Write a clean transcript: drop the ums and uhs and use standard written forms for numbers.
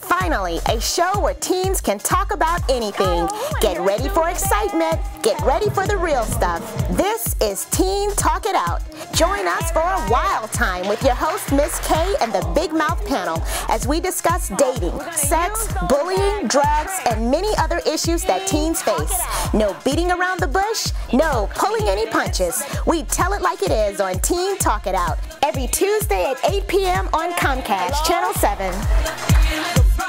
Finally, a show where teens can talk about anything. Get ready for excitement. Get ready for the real stuff. This is Teen Talk It Out. Join us for a wild time with your host, Miss K, and the Big Mouth panel as we discuss dating, sex, bullying, drugs, and many other issues that teens face. No beating around the bush, no pulling any punches. We tell it like it is on Teen Talk It Out every Tuesday at 8 p.m. on Comcast Channel 7.